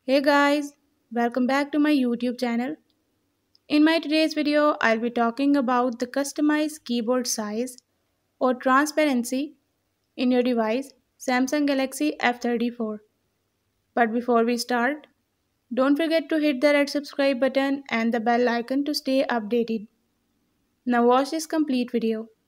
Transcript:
Hey guys, welcome back to my YouTube channel. In my today's video, I'll be talking about the customized keyboard size or transparency in your device Samsung Galaxy F34. But before we start, don't forget to hit the red subscribe button and the bell icon to stay updated. Now watch this complete video.